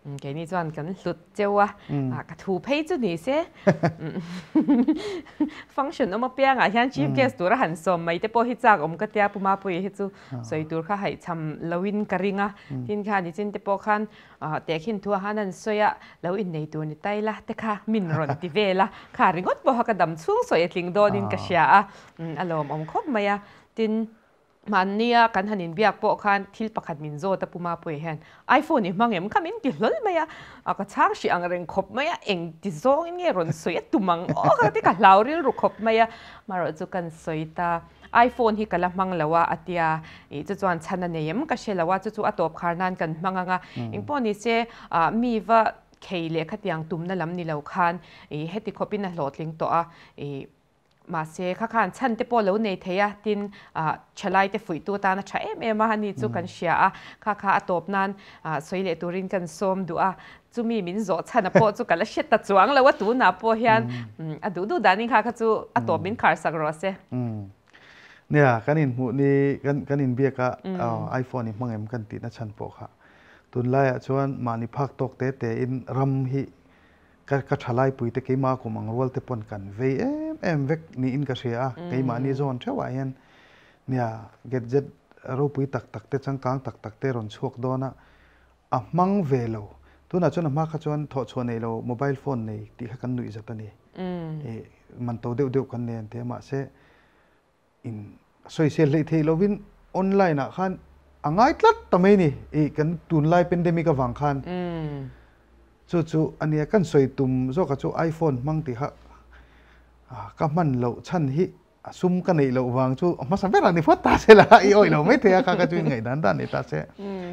แกนี่จวนกันหลุดเจ้าวะกระถูเพย์จุนี่เสียฟังก์ชันออกมาเปียงเฮียนชีฟเกสตัวหันสมไม่ได้พอฮิจากก็เตียปุมาปุยฮิจูสวยตัวข้าให้ทำลวินกริงทินข้านี่จินเตปอขันแต่ขินทัวหันันสวยลวินในตัวนี่ไตละแต่ข้ามินรอนติเวละข้าริงอดบอกกระดำช่วงสวยลิงโดนินกระเชียอารมณ์คบมาตินมันเนี่ยกันหันินเบียกปอคันทิลปะขัดมินโซตะปุมาปุยเห็นไอโฟนนี่มังเอ็มขมินกิลลไหมก็ช่างชีอังเริงคบไหมเอ็งดิโซงนี่รอนสวยตุมังโอ้ก็ที่กันลาวริลรุคบไหมมารจุกันสวยตาไอโฟนที่กันละมังละว่าอัตยาจุจวนชันเนี่ยมก็เชลว่าจุอัตบคาร์นันกันมังงะอิงปอนี่เจมีว่าเคเล็กขัดยังตุ่มนั่นลำนี่เราคันเฮติคบินน่ะโหลดลิงตัวมาเสียข้าขันฉันเตปอแล้วในเทียตินชลายเตฝุ่ยตัวตานะใช้มาฮันนี่จูกันเชียข้าตบนั้นสวยเละตัวรินกันส้มดูจูมีมินโจฉันนะปอจูกันละเช็ดตะจวงแล้วว่าตัวน่ะปอเฮียนดูดานี่ข้าจูตบมินคาร์สักรอเซเนี่ยกันอินหูนี่กันอินเบียกไอโฟนนี่มังเอ็มกันติดนะฉันปอค่ะตุนไล่ชวนมานิพักตกเตอินรำฮิก็ทลายปุยแต่กี่มาคุมังรัวเตปนกันเวเวกนี่อินก็เสียกี่มานี่โซนเท่าไหร่เนี่ยเกิดจะรูปุยตักเตจังกางตักเตรอนชวกโดนะมังเวโลตัวนั้นชวนมาขจรถอดชวนในเราโมบายโฟนในที่เขากันหนุ่ยจัตนี่มันโตเดียวกันเนี่ยแต่มาเสอินโซเชียลเลยที่เราวินออนไลน์นะขันง่ายลัดทำไมนี่กันตุนไลน์เป็นเดมิกวังขันจู่อันนี้กันสวยตุ่มโซกับจู่ไอโฟนมั่งติฮะก็มันเราชั้นฮิซุ่มกันในเราวางจู่มาสัมผัสอันนี้พอตาเสละอีโอ้ยเราไม่เทียค่ะก็จู่ไงด้านนี้ตาเส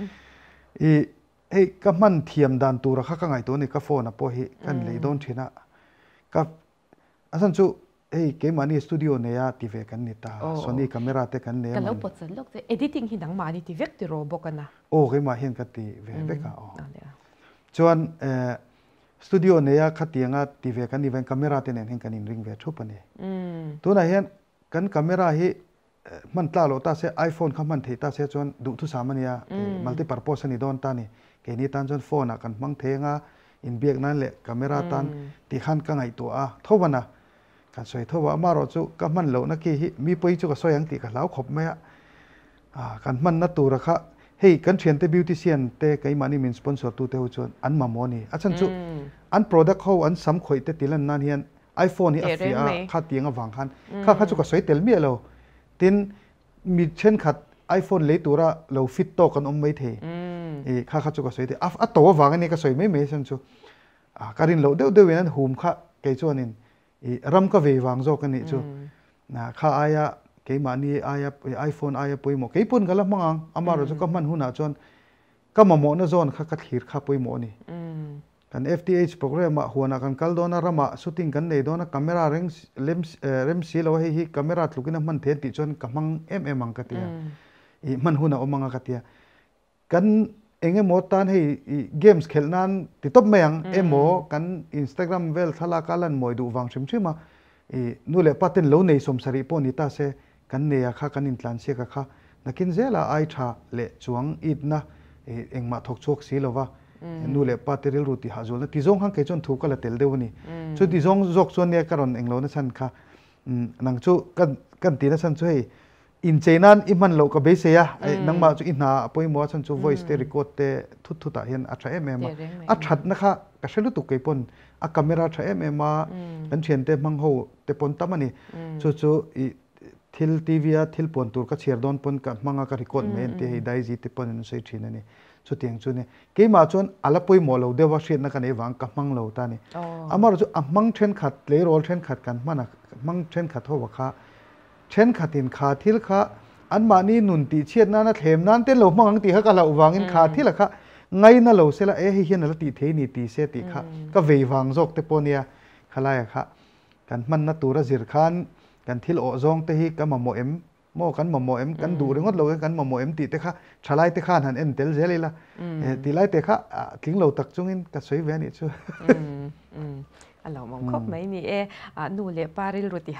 ก็มันเทียมด้านตัวเราค่ะก็ไงตัวนี้ก็โฟนอ่ะพอฮิกันเลยโดนทีน่ะก็อาจารย์จู่เกมอันนี้สตูดิโอเนี่ยทีเวกันนี่ตาโซนี่กล้องเตกันเนี่ยกันแล้วปวดสันลูกจะเอดิติ้งหินังมานี่ทีเวกติโรบอกกันนะโอ้เกมมาเห็นกันทีเวกันอ๋อชวนสตูดิโอเนี่ยขัดยังทีวีกันนี่เป็นกล้องเต็นเห็นกันอินริงเวชุปนี่ตัวนั้นเห็นกันกล้องฮีมันตลอดตาเสียไอโฟนเขามันที่ตาเสียชวนดูทุสามันเนี่ยมัลติพาร์ปสนี่โดนตานี่แค่นี้ตานชวนโฟนกันมังเทงอินเบียกนั่นแหละกล้องตันที่ขันกันไงตัวทว่านะกันสวยทว่ามาเราจู่ก็มันเหล่านักขี่มีปุยจู่ก็สวยยังตีกันแล้วขบไหมกันมันนัดตัวระคะเฮ้ยกันเชียนเตบิวตี้เซียนเตะไก่มานี่มินสปอนเซอร์ตัวเตหัวชนอันมาโมนี่อาจารย์จู่อันโปรดักต์เขาอันสำคัญเตติลันนั่นเฮียนไอโฟนนี่อัฟฟิอาขัดยังวังคันข้าจู่ก็สวยเตลมีเราตินมีเช่นขัดไอโฟนเลยตัวละเราฟิตโตกันไม่เทข้าจู่ก็สวยเตอัตัววังอันนี้ก็สวยไม่ฉันจู่การินเราเดี๋ยวนั้นหุ่มข้าไก่จวนินรำก็เววังโจกันนี่จู่ข้าอายะเกี่ยมานี่ไอโฟนปุยหมอเกี่ยปุ่นกันละมั้งอามาเราจะก็มันหุ่นจนก็มาโมนะโซนข้ากัดหิรข้าปุยหมอนี่กัน FTH โปรแกรมหัวนักกันกัลโดนะรามาชูตติ้งกันเลยโดนะกล้องเลมซีเราให้กล้องทุกินมันเทียนติจนกับมังมังกัตยามันหุ่นอมังกัตยากันเองหมดตานให้เกมส์เขลนันติดตบเมียงหมอกัน Instagram เวลทลากัลันมวยดูวังชิมมานู่นแหละปัตตินเหล่าในสมสริปนิตาเสกันเนี่ยข้ากันอินทรันเสียข้านักกินเจล่าไอชาเละจวงอิดนะเองมาทกชกสีแล้วว่านู่นแหละปัตติเรลรูติฮาจูนะที่จงหังเกจนถูกกันละเตลเดวนี่ชุดที่จงจกส่วนเนี่ยการอนเองเราเนี่ยฉันข้านังชูกันตีนะฉันช่วยอินเจนันอิมันเราก็เบสเซียนังมาจูอินหาปอยมัวฉันชู voice เตรีโคเตทุตตาเห็นอัตรามาอัตรานะคะก็เชื่อตุกเกปนกล้องอัตรามากันเชียนเตมังโฮเตปนตามันนี่จู่ทิลทีวีทิลปนตัวก็เชียร์ดอนปนกับมังก็รีโคดเมนเตให้ได้จีเตปนนั่นใช่ทีนั่นนี่จู่เตียงจู่เนี่ยเกี่ยมาจนอัลปอยมัวเราเดวเชียนนักกันเอวังกับมังเราตานี่อามาจู่มังเทรนขัดเลโรลเทรนขัดกันมันมังเทรนขัดหัวข้าเช่นขัดอินขาทิลข้าอันมานี่นุนตีเชียดนั่นเทมนั่นเต้นเรามังตีเขาก็เราวางอินขาทิลข้าไงนั่นเราเสละเฮียนนั่นตีเทนี่ตีเสติข้าก็เววังจกเตปเนี่ยขลายข้ากันมันนัตัวจิรขันกันทิลโอซองเตหิกันมาโมเอ็มโมกันมาโมเอ็มกันดูเรื่องเรากันมาโมเอ็มตีเตข้าชลายเตข้าหันเอ็นเตลเจเลยละตีไล่เตข้าทิ้งเราตักจุงอินก็สวยเวนิชัวเรามองครบไหมนี่นู่นเลยปาริลรุติหัด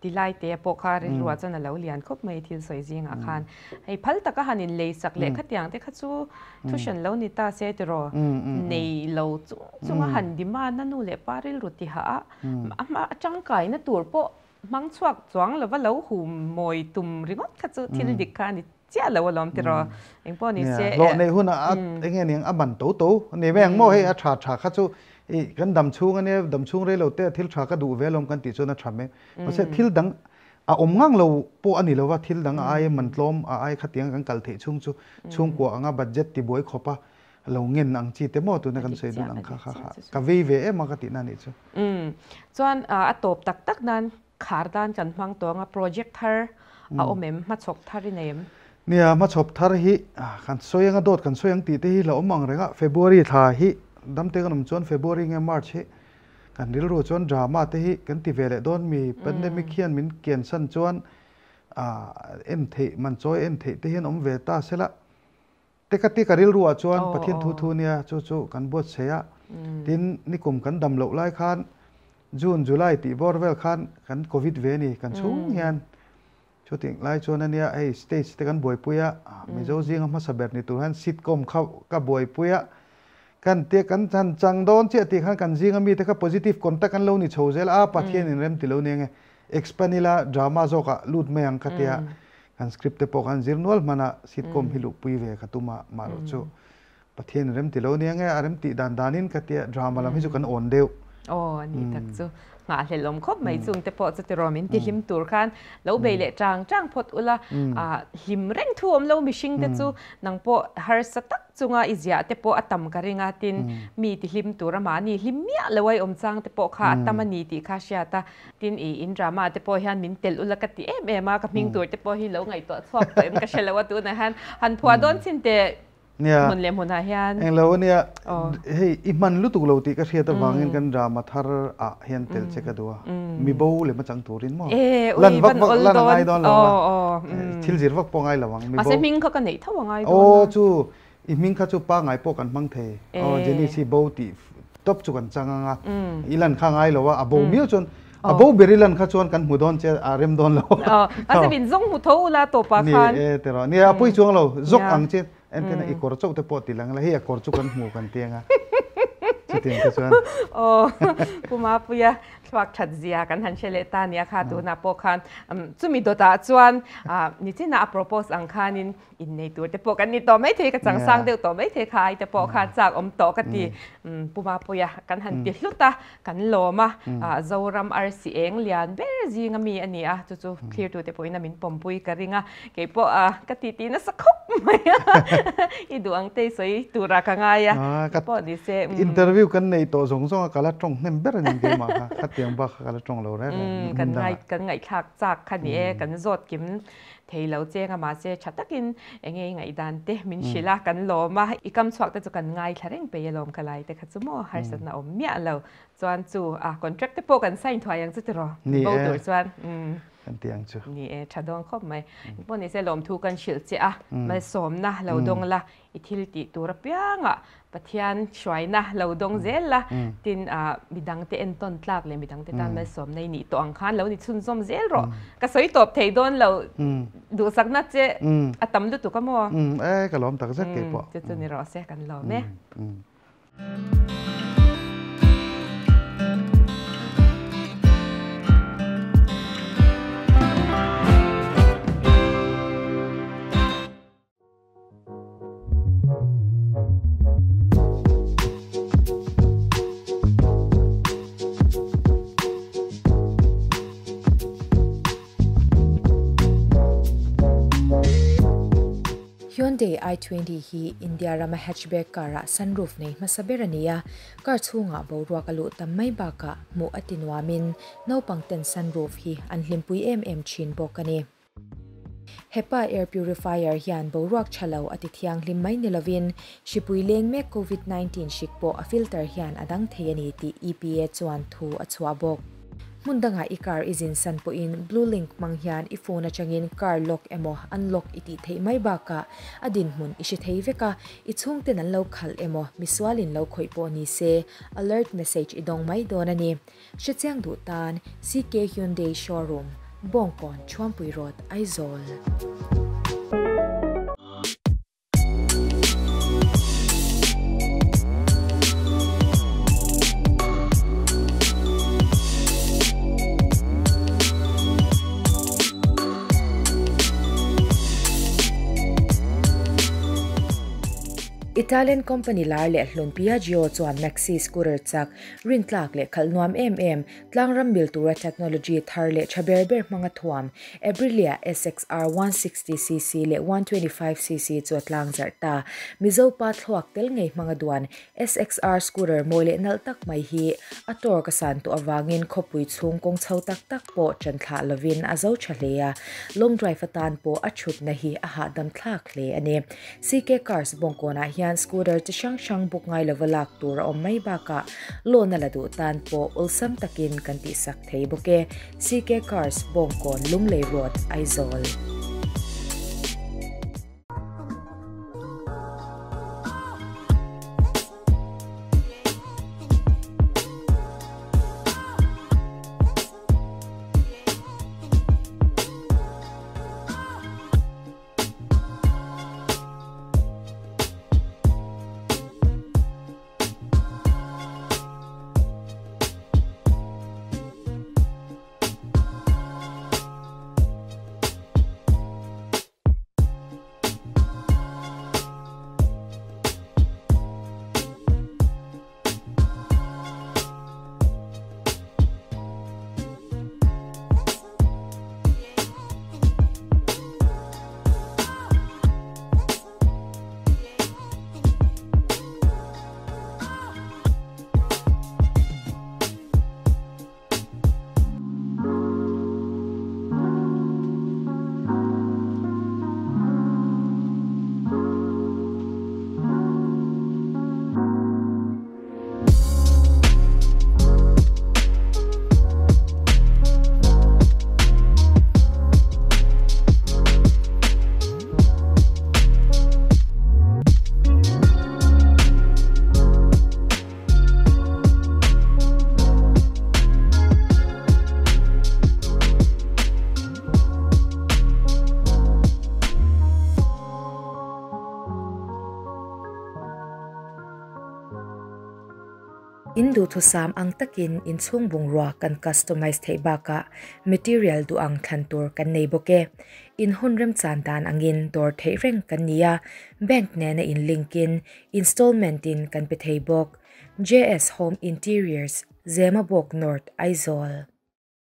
ดีไลเตะปกคาริรัวจนแล้วเลียนคบไม่ทิลสวยจริงอาคารให้พัลตะก็หันินเลยสักเล็กขัดอย่างแต่ขัดสู้ทุชันแล้วนิตาเซตรอในเราจุงหันดิมานั่นนู่นเล็บปาริลรุติหามาจังไก่นั่นตัวปะมังสวกจวงแล้วว่าเราหูมวยตุ่มริงก็ขัดสู้ทิลดิกานิเจ้าเราล้อมติรอเองพอนี่เซโลในหุ่นอ่ะเองเนี่ยอับันโตในแมงโม่ให้ชาขัดสู้กันดำชุ่งอันนี้ดำชุ่งเรื่องเราเตะทิลชาก็ดูเวลมกันติดจนน่ะทำเองเพราะเสทิลดังอมงังเราปอันนี้เราว่าทิลดังไอ้มันล้มไอ้ขัดยังกันกัลเทชุ่งกว่าอ่ะบัดเจ็ตที่บวยขบปะเราเงินอังจีเตมอตัวนั้นกันเสียดูอังค่ะกับเวมากันตินั่นนี่ส่วนตบตักนั้นขาดด้านจันฟังตัวโปรเจกต์เธอเอาเมมมาชกทาริเนมเนี่ยมาชกทาริฮิกันสวยยังโดดกันสวยยังตีเตฮิเราอมังเรื่องเฟบรุยท่าฮิดำเตกันจนเฟบรุยเงี้ยมาร์ชกันดิลรู้จนดราม่าเตฮิกันที่เวลโดนมีเป็นเดมิเคียนมินเกียนสันจวนเอ็นเทมันจอยเอ็นเทเตฮินเวต้าเสละเตกติการิลรู้จวนประเทศทูเนี่ยจู่กันบวชเสียดินนิคมกันดำเหลวไล่ขันจูนจุไลตีบอร์เวลขันกันโควิดเวนี่กันชุ่งเงียนช่วงไล่จวนนั่นเนี่ยไอ้สเตจเตกันบวยปุยะมีเจ้าจริงมาสบบนี่ตัวฮันซิทคอมเข้ากับบวยปุยะกันเตียกันจังโดนเจ้าตีขันกันจริงมีแต่ก็ positive contact กันเรานี่โชว์เซลปะเทียนเริ่มติเราเนี่ยไง expand ละดราม่าโซกะลูดไม่ยังคัดเตียกันสคริปต์เตปกันจิรนวลมันซิทคอมฮิลุปุยเวคัตุมาโรโจปะเทียนเริ่มติเราเนี่ยไงเริ่มติดานินคัดเตียดราม่าเราไม่จุกันอ่อนเดียวนี่ทักจูงาเห็นลมคบไม่จุงแต่พอจะติรอมินที่หิมตูร์คันแล้วเบลเล่จ้างพดอุละหิมเร่งท่วมแล้วมิชิงแต่จูนังพอฮาร์สตักจุงอิสยาแต่พออัตมการิงาตินมีที่หิมตูร์มานี่หิมเมียเลยไว้จ้างแต่พอข้าอัตมันนี่ที่ข้าเชียตาตินอินดรามาแต่พอฮันมินเตลอุละกติมากับมิงตูร์แต่พอฮิแล้วไงตัวสอบเอ็มก็เชลว่าตัวนะฮันพอโดนสินเตเนี่ยมันเลี้ยงหัวหน้าเฮียนเองเราเนี่ยเฮ้ยอิมันรู้ตัวเราตีก็เชียร์ตะวังเงินกันดราม่าทาร์เฮียนเตลเช็คกันด้วยมีโบเลยมาจังตัวรินมั้งลันวักลันไงโดนเราทิลจิรวักปองไงระวังมีโบอาเซมิงเขากันไหนถ้าวังไงโอ้จู่อิมิงเขาจู่ป้าไงปกันมังเทเจนี่ซีโบตีตบจุกันจังงะอีลันข้างไงเราว่าโบมีจนโบเบริลันข้าชวนกันหูดอนเจอาเรมดอนเราอาเซบินซงหูเท่าละตัวปาคันนี่แต่เราเนี่ยปุ้ยชวงเราซกอังเจเอ็นกันอีกคนจุกแต่ปอติลังแล้วเฮียคนจุกันหูกันเตียงอ่ะจุดเตียงก็ชวนผู้มาปุยะวักชัดเจียกันหันเชลตานี่ค่ะตัวนับปอคันจุมีตัวตาชวนนี่ที่น่า propose อังคานินอินในตัวแต่ปอกันนี่ต่อไม่เทกับจังสังเดียวต่อไม่เทขายแต่ปอคันจากต่อกันที่ผู้มาปุยะกันหันติดลุตตากันโลมาเจ้ารำอาร์ซีเองเลียนเบรจีงมีอันนี้จู่ๆเคลียร์ตัวแต่ปอนามินปมปุยกันริงเก็บปอกติตีน่าสักคบไหมอีดวงเตยสวยตัวรักง่ายปอดิเซอินเตอร์วิวกันในตัวสงกาลตรงนั่นเบรยังเกมาค่ะเตียงบ้ากาลตรงเราได้กันไงคักจากคันนี้กันจดกิมเทเราเจงมาเซชัดตะกินไงดันเตมินชิลากันโลมาอีกำสวักแต่จุกันไงคาริงไปยลมกันเลยแต่ขัดสมอฮาร์สันเอาเมียเราจวนจู่คอนแทรคเตอร์โปกันใส่ถอยยังจะรอโบตัวจวนกันเตียงจู่นี่ชาดองครบไหมพวกนี้เซลมทูกันชิลเจ้ามาสมนะเราดงละอิทิลติตัวรับยังปะเทียนช่วยนะเราดงเซลละตินมีดังเตนต้นตากเลยมีดังเตตันมาสมในนี่ตัวอังคารแล้วนี่ซุนซอมเซลรอก็สวยตบเทดอนเราดูสักนัดเจตั้มดูตัวก็มัวก็ล้อมตักสักเก็บปะจะนี่รอเสกันล้อมเนี่ย Hyundai i20 hi India rama hatchback kara sunroof nei masaberania kar chunga borwa kalu tammai baka mu atinwamin no pangten sunroof hi anhlimpui chin bokani HEPA air purifier hian boruak chalo atithiang hlimmai nilovin shipui leng me COVID-19 shikpo a filter hian adang theiani ti EPA chuan thu achwa bok mundanga ikar izin sanpo in blue link manghian iphone achangin car lock emo unlock iti thei mai baka adin mun ishi thei veka ichung ten an lo khal emo miswalin lo khoipo ni se alert message idong mai donani shichang du tan CK Hyundai showroom bongkon chuampui rot aizol Italian company lar le hlun Piaggio chuan Maxi scooter chak rin tlak le khalnuam tlangram bil tura technology thar le chaberber manga thuam Aprilia SXR 160cc le 125cc chotlang zarta mizo pa thluak tel ngei manga duan SXR scooter mole naltak mai hi ator ka san tu awangin khopui chung kong chho tak po chanthla lovin azo chhalea long drive atan po achut na hi a hadam thlak le ani CK Cars bongkona scooter chi shang buk ngai levelak tur om mai ba ka lona ladu tan po ulsam takin kanti sak thei boke CK Cars bongkon lunglei road aizol Indu thu sam ang takin in chung bungrua kan customize thei baka material du ang thantur kan nei boke in hunrem chandan angin dor thei reng kan nia bank ne na in linkin installment in kan pe thei bok JS Home Interiors Zema Bok North Aizol